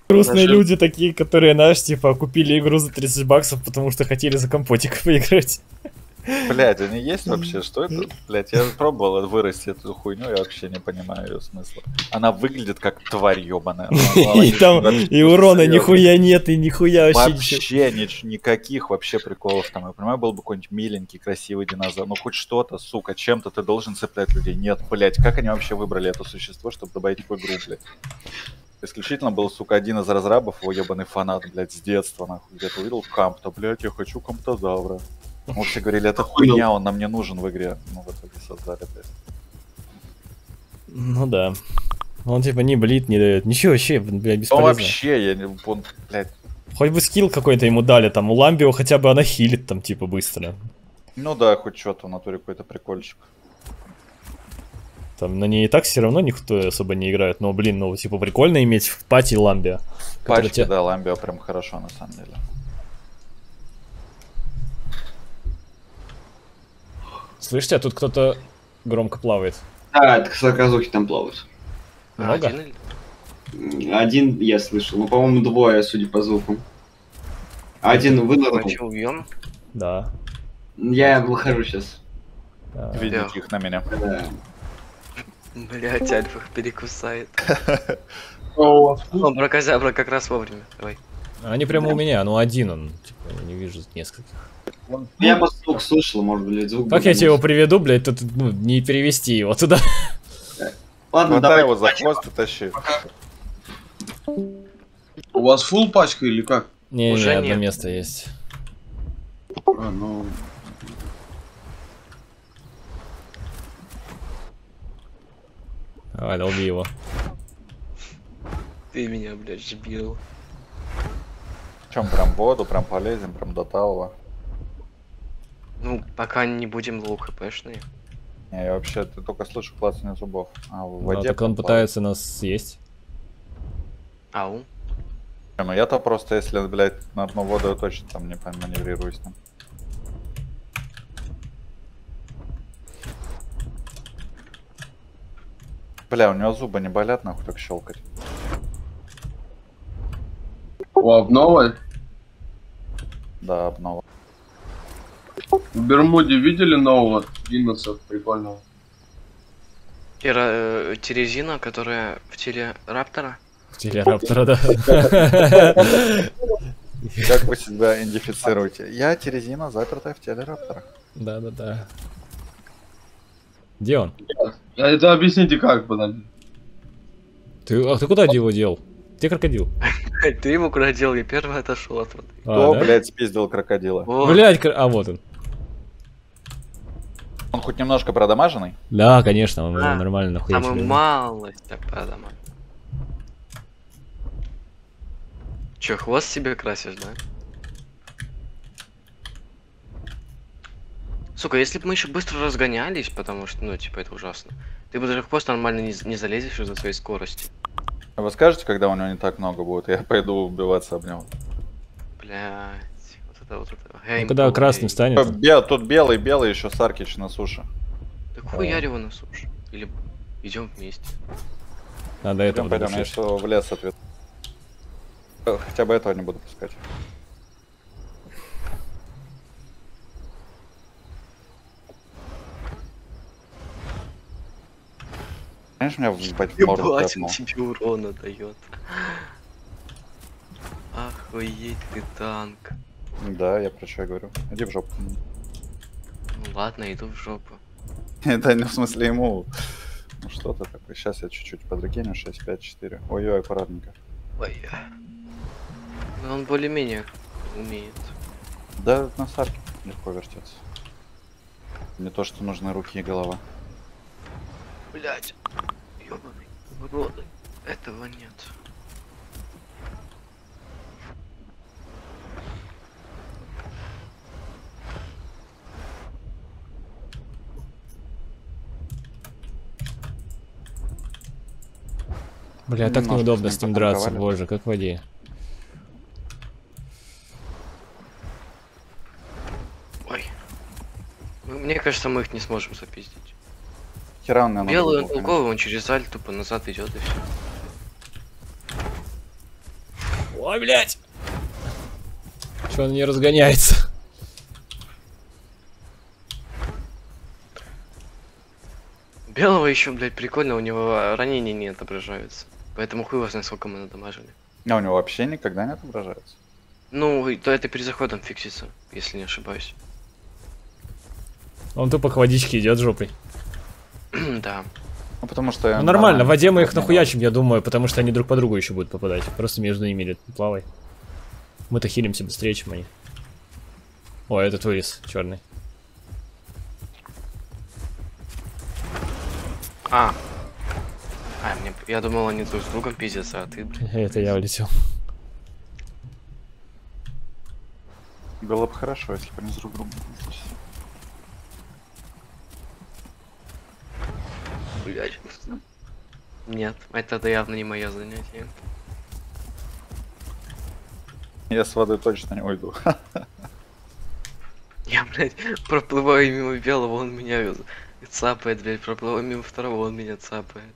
Грустные люди такие, которые, знаешь, типа, купили игру за 30 баксов, потому что хотели за компотик поиграть. Блядь, они есть вообще? Что это? Блядь, я пробовал вырастить эту хуйню, я вообще не понимаю ее смысла. Она выглядит как тварь ебаная. И там, и урона нихуя нет, и нихуя вообще вообще никаких вообще приколов там. Я понимаю, был бы какой-нибудь миленький, красивый динозавр. Ну хоть что-то, сука, чем-то ты должен цеплять людей. Нет, блядь, как они вообще выбрали это существо, чтобы добавить в игру, блядь? Исключительно был, сука, один из разрабов, его ебаный фанат, блядь, с детства, нахуй. Где-то увидел Кампта, блядь, я хочу Камптозавра. Мы все говорили, это хуйня, он нам не нужен в игре. Ну, в итоге создали, блядь. Ну да. Он типа не блит, не дает. Ничего вообще, блядь, бесполезно. Ну вообще, я не... Он, блядь. Хоть бы скилл какой-то ему дали, там, у Ламбио хотя бы она хилит, там, типа, быстро. Ну да, хоть что-то, в натуре какой-то прикольчик. Там на ней и так все равно никто особо не играет, но, блин, ну, типа, прикольно иметь в пати Ламбио. В пачке, да, Ламбио прям хорошо, на самом деле. Слышите, а тут кто-то громко плавает. Да, это Саказухи там плавают. Много? Один я слышал, ну, по-моему, двое, судя по звуку. Один вынырнул. Убьем? Да. Я выхожу сейчас. Видите их на меня. Да. Блять, Альфа их перекусает. Абракадабра как раз вовремя. Давай. Они прямо у меня, ну один он. Типа, я не вижу нескольких. Я бы звук слышал, может быть, звук. Как я тебе его приведу, блядь, тут ну, не перевести его туда. Ладно, давай давай его за хвост и тащи. У вас фулл пачка или как? Не, Уже одно нет. место есть. А, ну... Давай, долби его. Ты меня, блядь, сбил. Чем прям в воду, прям полезем, прям до талого. Ну, пока не будем лоу хпшные. Не, я вообще ты только слышу клацание зубов. А в Ну, воде. так он пытается нас съесть. Ау. Ну я-то просто, если, блядь, на одну воду я точно там не маневрируюсь там. Бля, у него зубы не болят, нахуй так щелкать. У обновы? Да, обнова. В Бермуде видели нового Виннеса прикольного? Терезина, которая в теле Раптора. Телераптора, да. Как вы себя идентифицируете? Я Терезина, запертая в теле раптора. Да. Где он? А это объясните как, подожди. Ты куда его дел? Где крокодил? Ты его куда дел? Я первый отошел от воды. Кто, да? блядь, спиздил крокодила? Блядь, а вот он. Он хоть немножко продамаженный? Да, конечно, он А, нормально нахуй. Самую малость так продама. Че, хвост себе красишь, да? Сука, если бы мы еще быстро разгонялись, потому что, ну, типа, это ужасно. Ты бы даже в хвост нормально не залезешь из-за своей скорости. А вы скажете, когда у него не так много будет? Я пойду убиваться об него. Блять, вот это. Ну, когда красным станет. Тут белый еще Саркич на суше. Так хуярь его на суше. Или идем вместе. Надо этого Пойдем, я додушить. что в лес ответ. Хотя бы этого не буду пускать. Знаешь, меня въебать в морду Ебать, он тэпнул. тебе урона дает. Охуеть ты танк. Да, я про что я говорю. Иди в жопу. Ну ладно, иду в жопу. Это не в смысле ему. Ну что ты такой? Сейчас я чуть-чуть подракеню. 6, 5, 4. Ой-ой, аккуратненько. Ой. Ну он более-менее умеет. Да, на сарке легко вертеться. Не то, что нужны руки и голова. Блять. Ёбаный в рот. Этого нет. Бля, так Немножко неудобно с с ним ним драться, потанковали. боже, как в воде. Ой. Мне кажется, мы их не сможем запиздить. Хера он, наверное, Белый он был, толковый, он через аль тупо назад идет и все. Ой, блядь! Че он не разгоняется? Белого еще, блядь, прикольно, у него ранения не отображаются. Поэтому хуй вас, насколько мы надамажили. А у него вообще никогда не отображается. Ну, то это перед заходом фиксится, если не ошибаюсь. Он тупо к водичке идет жопой. Да. Ну потому что... Ну нормально, в воде мы их нахуячим, я думаю, потому что они друг по другу еще будут попадать. Просто между ними плавай. Мы-то хилимся быстрее, чем они. О, этот вылез, черный. Я думал, они друг с другом пиздятся, а ты, блин. Это я улетел. Было бы хорошо, если бы они друг другу пиздились. Блядь. Нет, это явно не мое занятие. Я с воды точно не уйду. Я, блядь, проплываю мимо белого, он меня цапает, блядь, проплываю мимо второго, он меня цапает.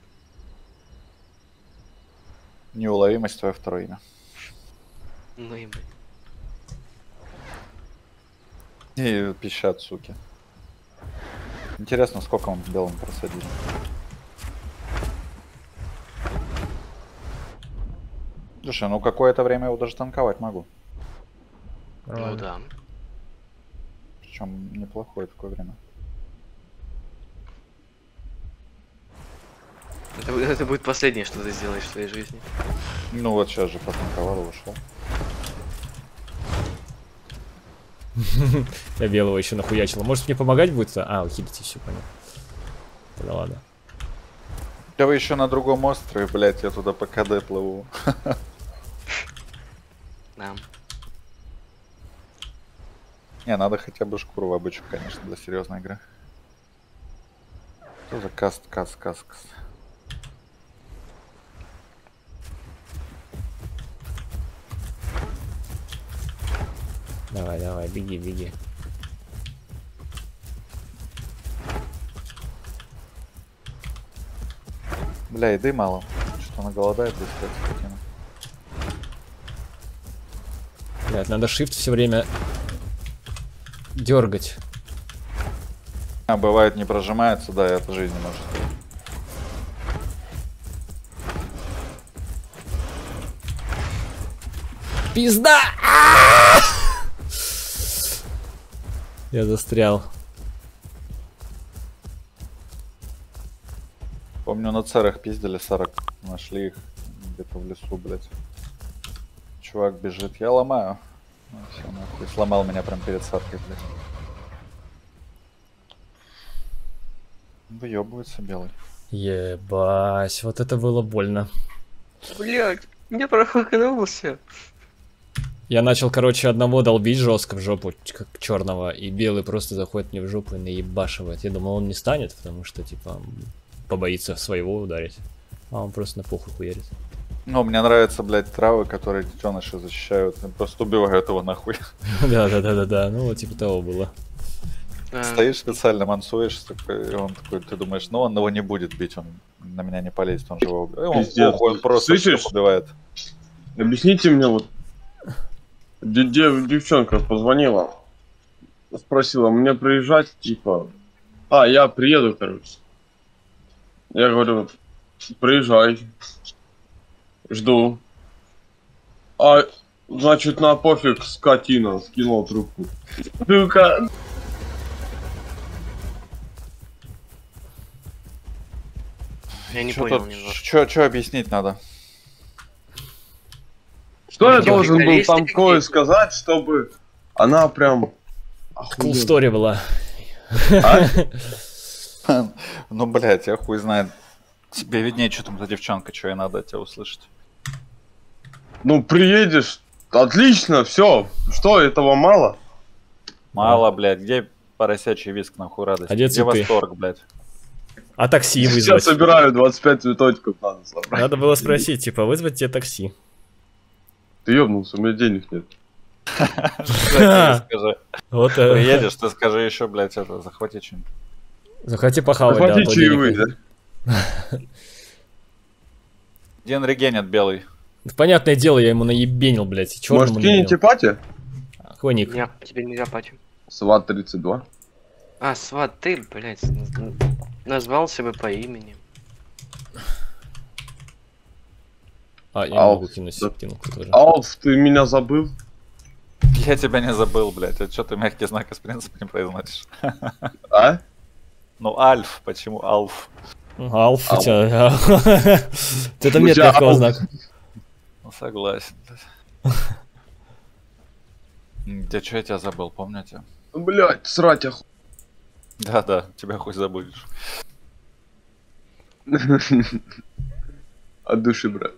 Неуловимость твое второе имя. Ну и, блядь. И пищат, суки. Интересно, сколько он белым просадили. Слушай, ну какое-то время его даже танковать могу. Ну да. Причем неплохое такое время. Это будет последнее, что ты сделаешь в своей жизни. Ну вот сейчас же потанковал и ушел. Я белого еще нахуячила. Может мне помогать будет? А, ухилите, все понял. Да ладно. Да вы еще на другом острове, блять, я туда по КД плыву. Да. Не, надо хотя бы шкуру в обычку, конечно, для серьезной игры. Что за каст. Давай, беги. Бля, еды мало. Что она голодает быстро, эта скотина. Блядь, надо shift все время дергать. А бывает не прожимается, да, и от жизни может. Пизда! Я застрял. Помню, на царах пиздили 40. Нашли их где-то в лесу, блять. Чувак бежит, я ломаю. Ну, всё, нахуй. Сломал меня прям перед саркой, блядь. Выебывается белый. Ебать, вот это было больно. Блядь, мне прохакнулся. Я начал, короче, одного долбить жестко в жопу, как черного, и белый просто заходит мне в жопу и наебашивает. Я думал, он не станет, потому что, типа, побоится своего ударить. А он просто на похуй хуярит. Ну, мне нравятся, блядь, травы, которые детеныши защищают. Просто убивают его нахуй. Да, ну вот типа того было. Стоишь специально, мансуешь, и он такой, ты думаешь, ну он его не будет бить, он на меня не полезет, он же его убивает. Пиздец. Он просто Слышишь? убивает. Объясните мне, вот девчонка позвонила, спросила, мне приезжать, типа, я приеду, короче. Я говорю, приезжай, жду. Значит, на пофиг, скотина, скинул трубку. Сука. Я не Чё понял тут- немножко. чё объяснить надо? Что я Чё, должен был приколисты там кое какие-то? сказать, чтобы она прям... Cool story была. Ну, блядь, я хуй знает. Тебе виднее, что там за девчонка, что ей надо от тебя услышать. Ну, приедешь, отлично, все. Что, этого мало? Мало, блядь, где поросячий виск, нахуй радость? А где цветы? восторг, блядь? А такси Сейчас вызвать? собираю 25 цветочков, надо собрать. Надо было спросить, типа, вызвать тебе такси. Ты ёбнулся, у меня денег нет. Скажи. Вот, Приедешь, ты скажи еще, блядь, это, захвати что-нибудь. захвати похавать, да, Захвати то денег чаевые, нет. да? День регенит белый. Понятное дело, я ему наебенил, блядь, и черному Может, кинете пати? Какой ник? Не, тебе нельзя пати. Сват 32. А, сват, ты, блядь, назвался бы по имени. А, я не Алф, могу кинуть, да. кинул кто-то же. Алф, ты меня забыл? Я тебя не забыл, блядь. А что ты мягкий знак из принципа не произносишь? А? Ну, Альф, почему Алф? Алф, у Алф. тебя... Это У нет тебя мягкого Алф. знака. Ну, согласен, блядь. Да что я тебя забыл, помните? Блять, срать оху... Да-да, тебя хоть забудешь. От души, брат.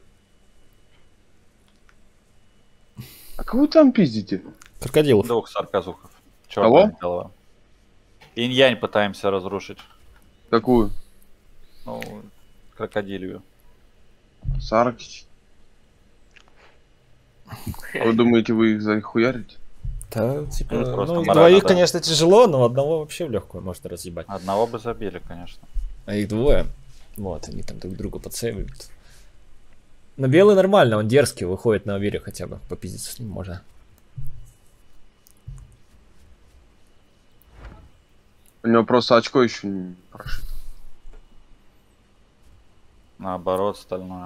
А кого там пиздите? Крокодилов. Двух сарказухов. Кого? Черная голова. Инь-янь пытаемся разрушить. Какую? Ну, крокодилью. Саркич. А вы думаете, вы их захуярите? Да, типа, Ну, просто ну, морально, двоих, да. конечно, тяжело, но одного вообще в легкую можно разъебать. Одного бы забили, конечно. А их двое. Вот, они там друг друга подсейвят. Но белый нормально, он дерзкий, выходит на берег хотя бы. Попиздиться с ним можно. У него просто очко еще не прошито. Наоборот, стальное.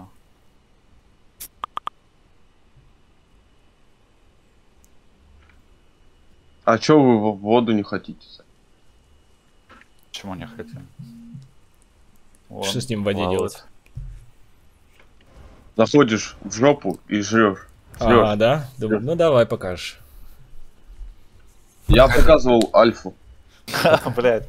А чё вы в воду не хотите? Почему не хотим? Вон, Что с ним в воде плавает. делать? Заходишь в жопу и жрешь. А, да? Думаю, ну давай покажешь. Я показывал Альфу. Блять.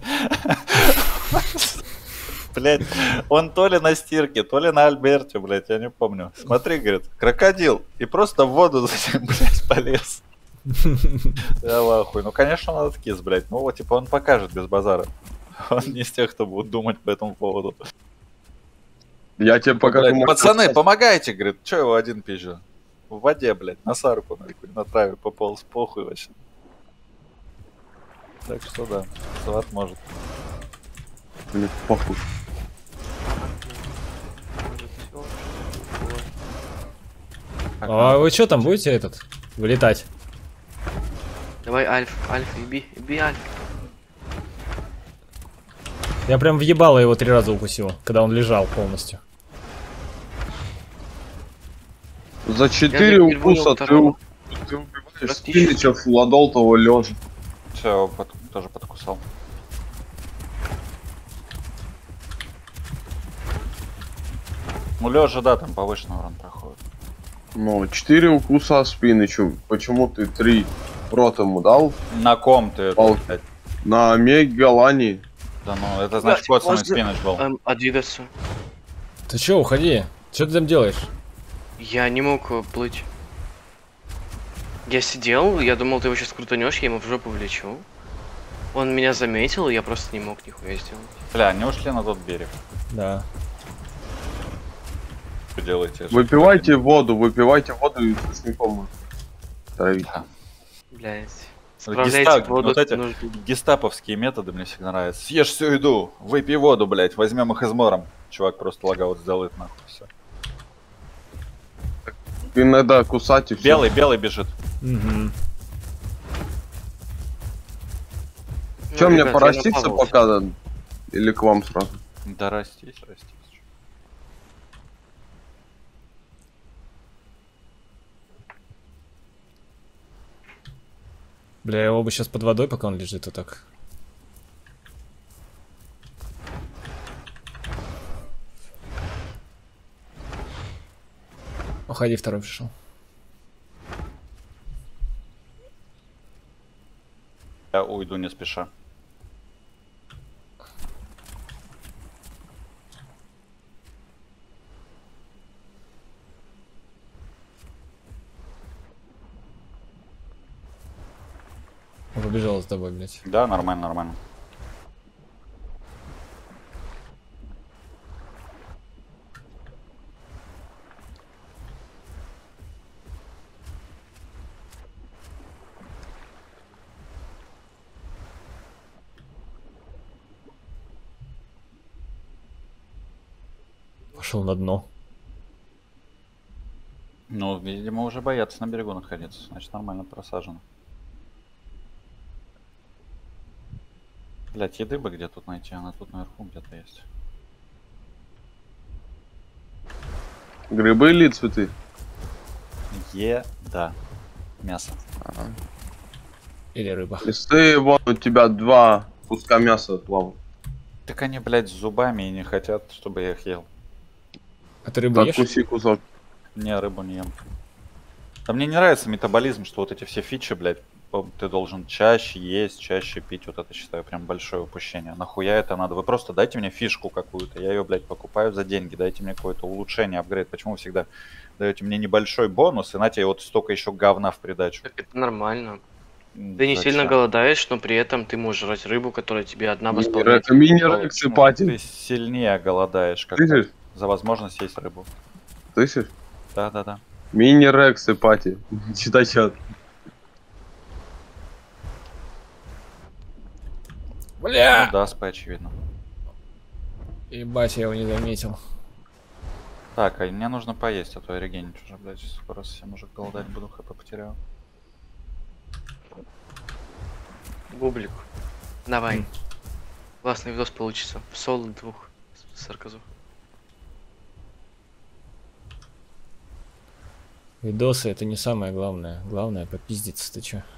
Блять, он то ли на стирке, то ли на Альберте, блять, я не помню. Смотри, говорит, крокодил. И просто в воду затем, блять, полез. Я в ахуе. Ну, конечно, он откис, блять. Ну, вот, типа, он покажет без базара. Он не из тех, кто будет думать по этому поводу. Я тебе покажу. Блядь, пацаны, помогайте, говорит. Че его один пизжу? В воде, блядь, на сарку, нахуй, на траве пополз, похуй вообще. Так что да, сват может. Мне похуй. А вы что там будете этот вылетать? Давай, Альф, иби Альф. Я прям въебало его 3 раза укусил, когда он лежал полностью. За 4 Я не понял укуса второго. ты убиваешь Практически. Спинича, Фуладолтова лежа. Все, тоже подкусал. Ну, лежа, да, там повышенный урон проходит. Ну, 4 укуса Спиничу. Почему ты 3 рот ему дал? На ком ты это, Пал- блядь? На Мегалане. Да ну, это значит, Блядь, коцанный можно- спиннич был. А двигаться? Ты чё, уходи? Что ты там делаешь? Я не мог плыть. Я сидел, я думал, ты его сейчас крутанешь, я ему в жопу влечу. Он меня заметил, и я просто не мог нихуя сделать. Бля, они ушли на тот берег. Да. Что делаете? Выпивайте воду и сушником травить. Да. Блять. Вот Справляйте гестап- воду. вот эти нужно. гестаповские методы мне всегда нравятся. Съешь всю еду, выпей воду, блядь, возьмем их измором. Чувак просто логаут сделает, нахуй, все. Иногда кусать и все. Белый бежит. Угу. Че, Ну, мне ребят, я пораститься напал пока? Да? Или к вам сразу? Да растись. Бля, его бы сейчас под водой, пока он лежит, вот так. Уходи, второй пришел. Я уйду не спеша. Он побежал за тобой, блядь. Да, нормально. Пошел на дно. Ну, видимо, уже боятся на берегу находиться. Значит, нормально просажено. Блять, еды бы где тут найти, она тут наверху где-то есть. Грибы или цветы? Еда. Мясо. Или рыба. Если вон у тебя 2 куска мяса плавают. Так они, блядь, с зубами и не хотят, чтобы я их ел. А ты рыбу ешь? Откуси кусок. Не, рыбу не ем. Да мне не нравится метаболизм, что вот эти все фичи, блядь, ты должен чаще есть, чаще пить. Вот это считаю прям большое упущение. Нахуя это надо? Вы просто дайте мне фишку какую-то. Я ее, блядь, покупаю за деньги. Дайте мне какое-то улучшение, апгрейд. Почему вы всегда даете мне небольшой бонус и нате вот столько еще говна в придачу? Так это нормально. Ты не Зачем? сильно голодаешь, но при этом ты можешь жрать рыбу, которая тебе одна восполняет. Это мини-рексы, Ну, пати. ты сильнее голодаешь, как Слышишь? за возможность есть рыбу. Слышишь? Да-да-да. Мини-рексы, пати. Читай чат. Бля! Ну да, спай, очевидно. Ебать, я его не заметил. Так, а мне нужно поесть, а то я регенить уже, блядь, скоро совсем уже голодать буду, хп потеряю. Бублик. Давай. Классный видос получится. В соло 2 сарказов. Видосы это не самое главное. Главное попиздиться, ты чё?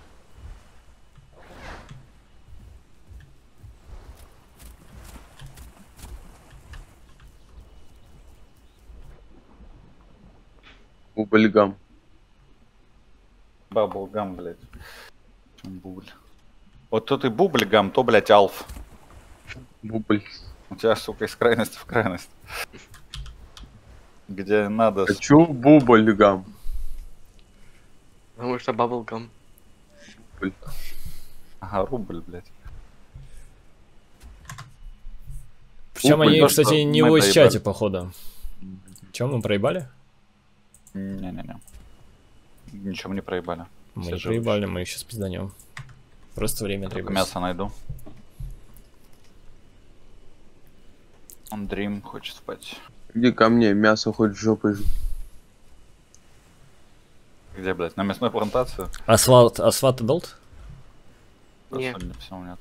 Бубльгам. Баблгам, блядь. Чем бубль? Вот то ты бубльгам, то, блядь, алф. Бубль. У тебя, сука, из крайности в крайность. Где надо... Хочу бубльгам. Потому что баблгам. Ага, рубль, блядь. Причем Бубль, они, то, кстати, что не мы в доебали. чате, походу. Чем мы проебали? Не-не-не. Ничего мы не проебали. Мы Все не живы проебали, еще. мы их сейчас пизданем. Просто время Только требуется. мясо найду. Он Дрим хочет спать. Иди ко мне, мясо хоть жопой. Где, блядь, на мясной плантацию? Асфальт адолт? Да, Не. судя по всему, нет.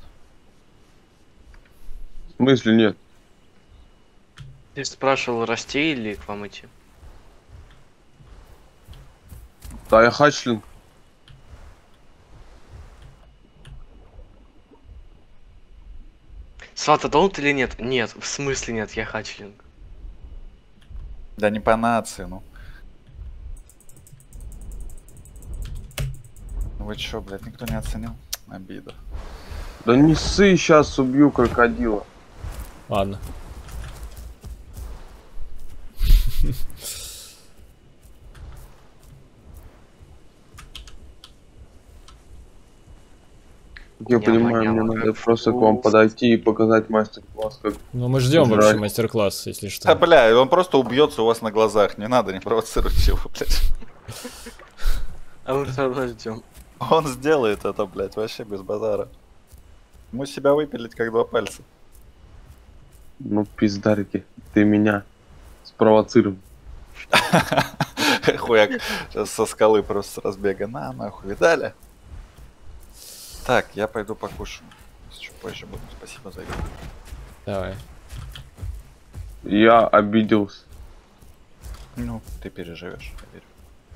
В смысле нет? Ты спрашивал, расти или к вам идти? Да, я хачлинг. Сват адолт или нет? Нет, в смысле нет, я хачлинг. Да не по нации, ну. Вы чё, блядь, никто не оценил? Обида. Да не ссы, сейчас убью крокодила. Ладно. Я Няма, понимаю, няма, мне надо как просто к вам вкусно. подойти и показать мастер-класс, как... Ну мы ждем Жаль. вообще мастер-класс, если Да, что. бля, он просто убьется у вас на глазах. Не надо, не провоцируйте его, блядь. А мы все равно ждем. Он сделает это, блядь, вообще без базара. Ему себя выпилить как 2 пальца. Ну, пиздарики, ты меня спровоцировал. Хуяк. Сейчас со скалы просто с разбега. На, нахуй, видали? Так, я пойду покушаю. Чуть позже буду. Спасибо за игру. Давай. Я обиделся. Ну, ты переживешь, я верю.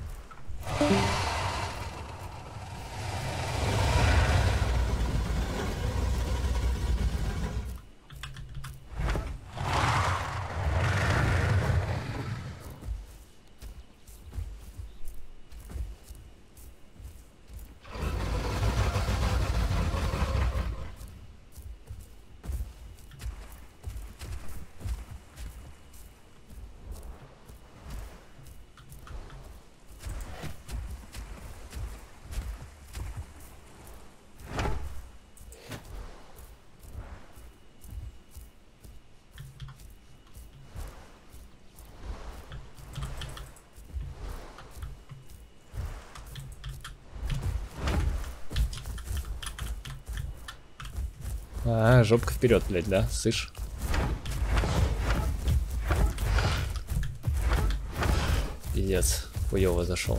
А, жопка вперед, блядь, да? Слышь? Пиздец. хуёво зашел.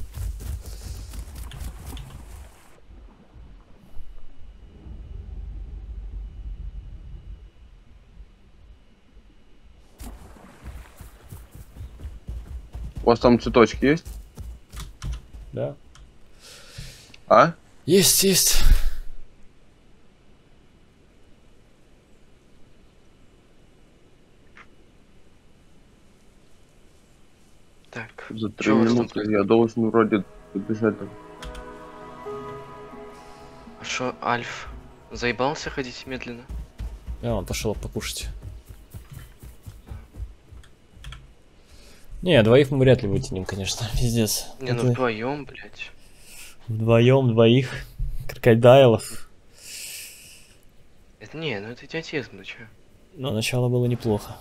У вас там цветочки есть? Да. А? Есть, есть. Так, За 3 чё у вас там минуты происходит? я должен вроде добежать. А шо, Альф? Заебался ходить медленно? Я он пошел покушать. Не, двоих мы вряд ли вытянем, конечно. Пиздец. Не, ну вдвоем, блядь. Вдвоем, двоих. Крокодайлов. Это не, ну это идиотизм, ну чё? Но начало было неплохо.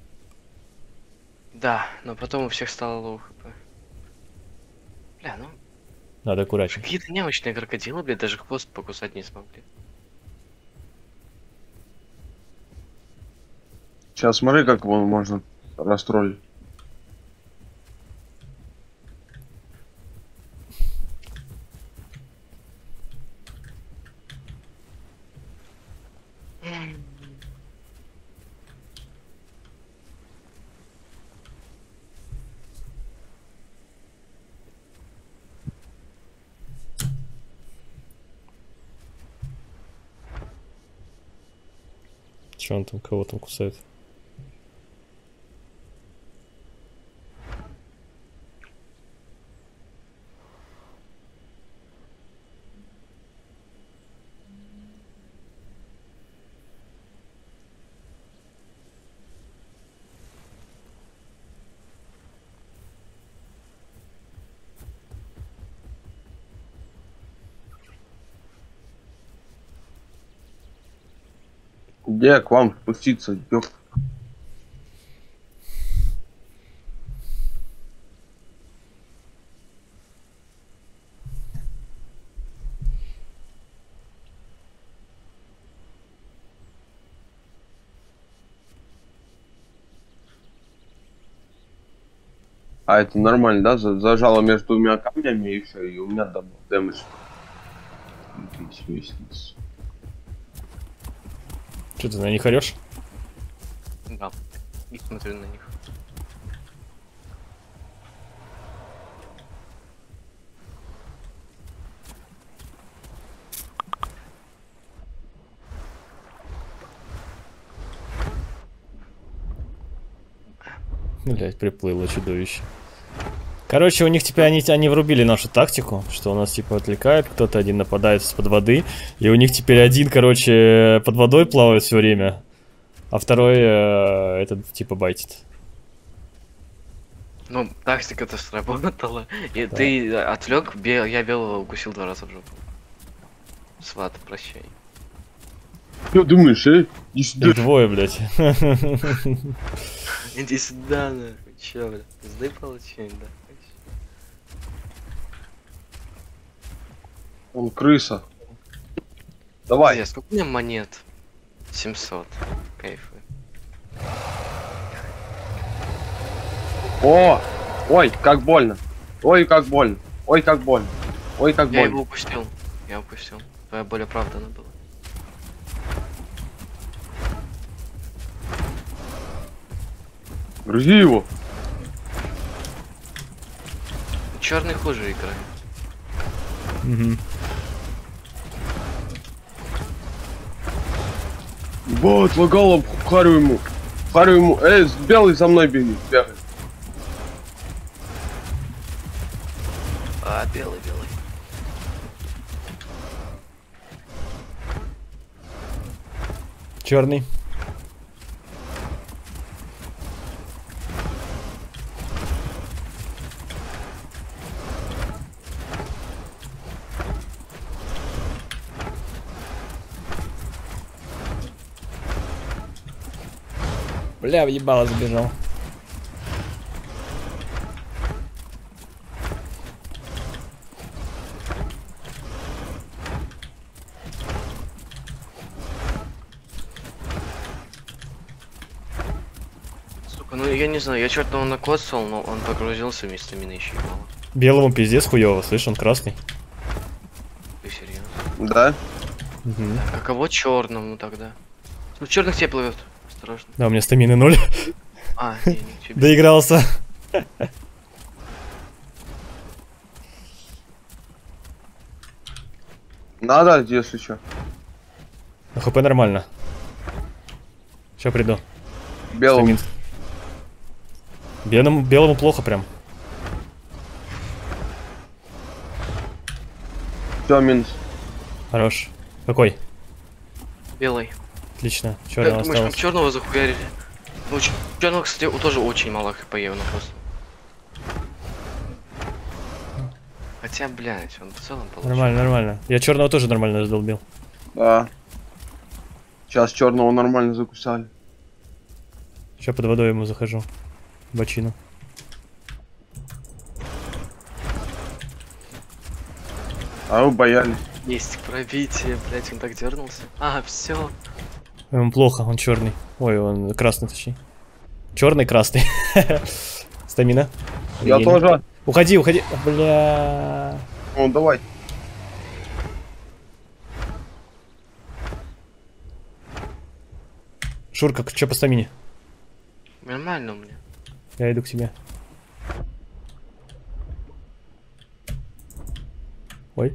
Да, но потом у всех стало лоу хп. Бля, ну Надо аккуратнее. какие-то немощные крокодилы, блядь, даже хвост покусать не смогли. Сейчас смотри, как его можно расстроить. Че он там, кого там кусает? Где к вам спуститься, ёп? А это нормально, да? Зажало между двумя камнями и все, и у меня дэмэдж. Че ты на них орешь? Да. И смотрю на них. Блять, приплыло чудовище. Короче, у них теперь они врубили нашу тактику, что у нас типа отвлекает, кто-то один нападает из-под воды, и у них теперь один, короче, под водой плавает все время, а второй этот типа байтит. Ну, тактика-то сработала. И Да. ты отвлек, я белого укусил 2 раза в жопу. Сват, прощай. Что думаешь, Иди сюда. Их двое, блядь. Иди сюда, нахуй. Чё, бля? Сдай получение, да? Он крыса. Давай. Друзья, сколько у меня монет? 700. Кайфы. О! Ой, как больно. Ой, как больно. Ой, как больно. Ой, как Я его больно. упустил. Я упустил. Твоя боль оправдана была. Грузи его. Черный хуже играет. Мгм. Вот, лагало, харю ему. Харю ему. Белый за мной бегает. Бегай. А, белый. Черный. Бля, въебало забежал. Сука, Ну, я не знаю, я черного накоцал, но он погрузился вместо меня еще и мало. Белому пиздец хуёво, слышь, он красный. Ты серьезно? Да? Мгм. А кого черному тогда? Ну, черных тебе плывет. Осторожно. Да, у меня стамины 0. А, не к тебе. Доигрался. Надо, если что. На хп нормально. Сейчас приду. Белым. Стамин. Белому плохо прям. Все, минус. Хорош. Какой? Белый. Отлично. Как Черного думаешь, мы осталось. черного захуярили? Ну, черного, кстати, тоже очень мало хп явно просто. Хотя, блядь, он в целом получил. Нормально, нормально. Я черного тоже нормально раздолбил. Да. Сейчас черного нормально закусали. Сейчас под водой ему захожу. Бочину. А вы боялись. Есть пробитие, блядь, он так дернулся. А, все. Ему плохо, он черный. Ой, он красный, точнее. Черный, красный. Стамина. Я Еле. тоже. Уходи, уходи. Бля. Ну, давай. Шурка, что по стамине? Нормально у меня. Я иду к тебе. Ой.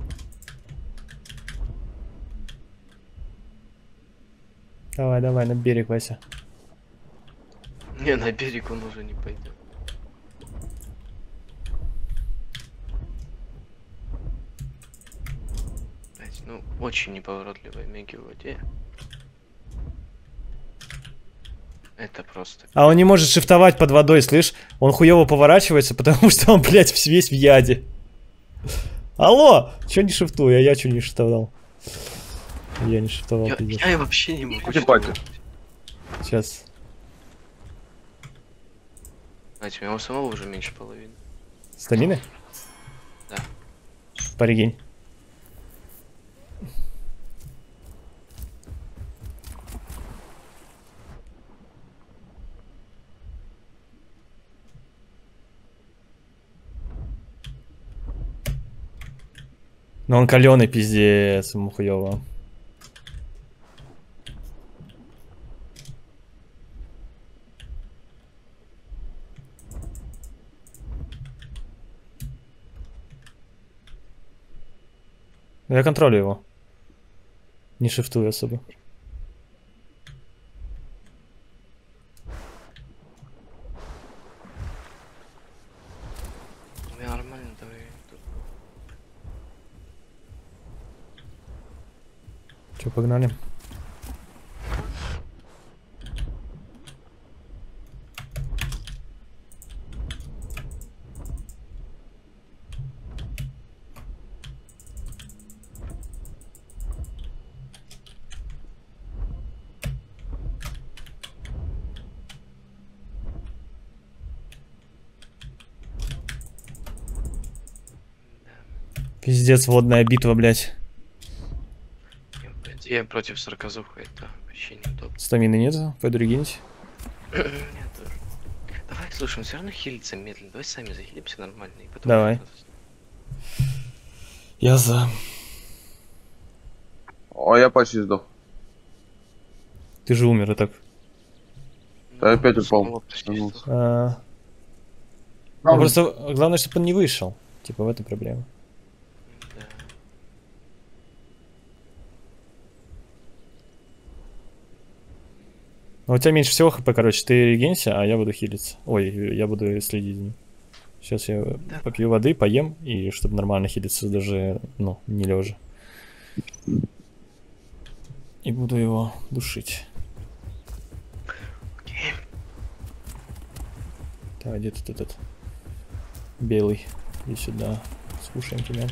Давай, давай, на берег, Вася. Не, на берег он уже не пойдет. Блядь, ну, очень неповоротливая меги в воде. Это просто... А он не может шифтовать под водой, слышь? Он хуёво поворачивается, потому что он, блядь, весь в яде. Алло! Чё не шифтую? А я чё не шифтовал? Я не шифтовал, пиздец. Я вообще не могу. Ебать. Сейчас. Знаете, у него самого уже меньше половины. Стамины? Да. Порегень. Но он каленый, пиздец, ему хуёво. Я контролю его. Не шифтую особо. У меня нормально, давай. Че, погнали? Пиздец, водная битва, блядь. Я против сарказуха, это вообще неудобно. Стамины нет? Пойду регенить. Нет, тоже. Давай, слушай, он все равно хилится медленно. Давай сами захилимся нормально. И потом... Давай. Я за. О, я почти сдох. Ты же умер, и так. Да опять упал. Снова почти Вернулся. сдох. Ну, просто главное, чтобы он не вышел. Типа в этом проблема. Да. Но у тебя меньше всего хп, короче, ты регенься, а я буду хилиться. Ой, я буду следить за ним. Сейчас я попью воды, поем, и чтобы нормально хилиться, даже, ну, не лежа. И буду его душить. Окей. Так, где тут этот белый? Иди сюда. Слушаем тебя.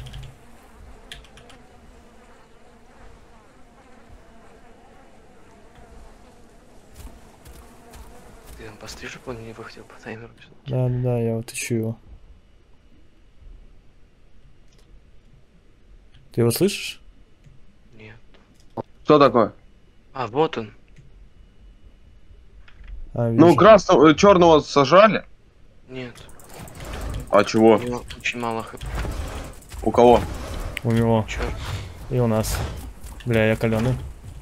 Ты там постриж, чтобы он не выходил по таймеру. Да, да, да, я вот ищу его. Ты его слышишь? Нет. Что такое? А, вот он. А, Ну, вижу. красного, черного сажали? Нет, А у чего? него очень мало хп. У кого? У него. Чёрт. И у нас. Бля, я каленый.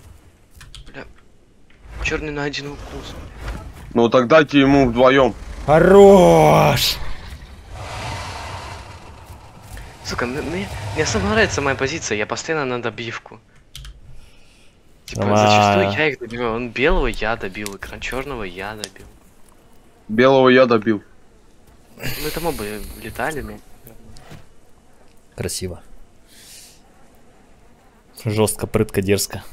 Черный на один укус. Ну, так дайте ему вдвоем. Хорош! Сука, мне особо нравится моя позиция, я постоянно на добивку. Типа, Ладно. зачастую я их добиваю. Он белого я добил, экран черного я добил. Белого я добил. Ну это мобы летали, но... Красиво. Жестко, прытко, дерзко.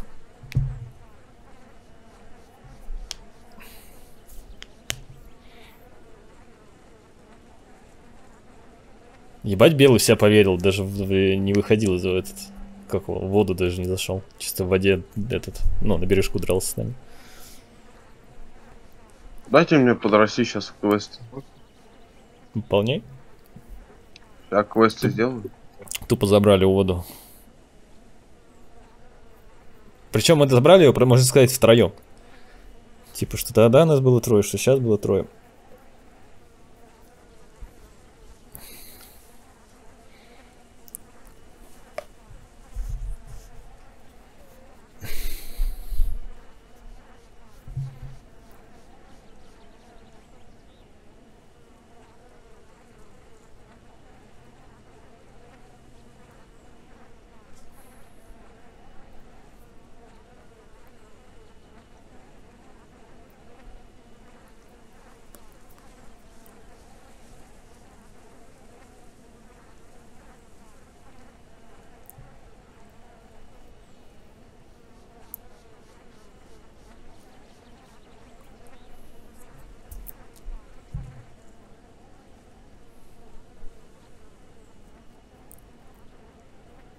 Ебать, белый в себя поверил, даже не выходил из этот, как его, в воду даже не зашел. Чисто в воде этот, ну, на бережку дрался с нами. Дайте мне подрасти сейчас квест. Выполняй. Я квесты сделаю. Тупо забрали воду. Причем мы забрали его, можно сказать, втроем. Типа, что тогда нас было трое, что сейчас было трое.